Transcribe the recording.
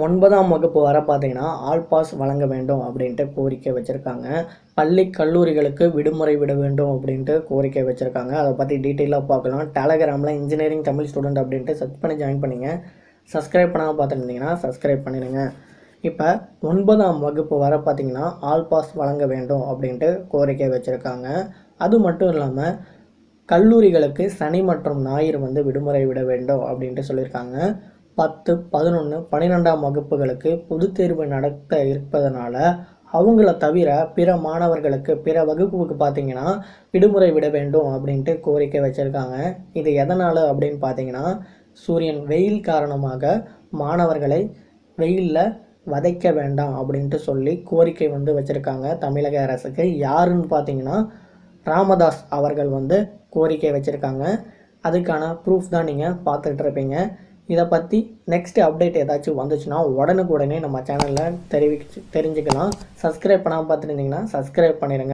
9ஆம் வகுப்பு வர பார்த்தீங்கன்னா ஆல் பாஸ் வழங்க வேண்டும் அப்படின்ட்டு கோரிக்கை வச்சுருக்காங்க. பள்ளி கல்லூரிகளுக்கு விடுமுறை விட வேண்டும் அப்படின்ட்டு கோரிக்கை வச்சுருக்காங்க. அதை பற்றி டீட்டெயிலாக பார்க்கலாம். டெலகிராமில் இன்ஜினியரிங் தமிழ் ஸ்டூடெண்ட் அப்படின்ட்டு சர்ச் பண்ணி ஜாயின் பண்ணிங்க. சப்ஸ்கிரைப் பண்ணாமல் பார்த்துருந்தீங்கன்னா சப்ஸ்கிரைப் பண்ணிடுங்க. இப்போ 9ஆம் வகுப்பு வர பார்த்தீங்கன்னா ஆல் பாஸ் வழங்க வேண்டும் அப்படின்ட்டு கோரிக்கை வச்சுருக்காங்க. அது மட்டும் இல்லாமல் கல்லூரிகளுக்கு சனி மற்றும் ஞாயிறு விடுமுறை விட வேண்டும் அப்படின்ட்டு சொல்லியிருக்காங்க. 10, 11, 12ஆம் வகுப்புகளுக்கு பொதுத் தேர்வு நடத்த இருப்பதனால அவங்கள தவிர பிற மாணவர்களுக்கு பிற வகுப்புக்கு பார்த்தீங்கன்னா விடுமுறை விட வேண்டும் அப்படின்ட்டு கோரிக்கை வச்சுருக்காங்க. இது எதனால் அப்படின்னு பார்த்தீங்கன்னா, சூரியன் வெயில் காரணமாக மாணவர்களை வெயிலில் வதைக்க வேண்டாம் அப்படின்ட்டு சொல்லி கோரிக்கை வச்சுருக்காங்க தமிழக அரசுக்கு. யாருன்னு பார்த்தீங்கன்னா ராமதாஸ் அவர்கள் கோரிக்கை வச்சுருக்காங்க. அதுக்கான ப்ரூஃப் தான் நீங்கள் பார்த்துட்டு இருப்பீங்க. இதை பற்றி நெக்ஸ்ட் அப்டேட் ஏதாச்சும் வந்துச்சுன்னா உடனுக்குடனே நம்ம சேனலில் தெரிஞ்சுக்கலாம். சப்ஸ்கிரைப் பண்ணாமல் பார்த்துருந்தீங்கன்னா சப்ஸ்கிரைப் பண்ணிடுங்க.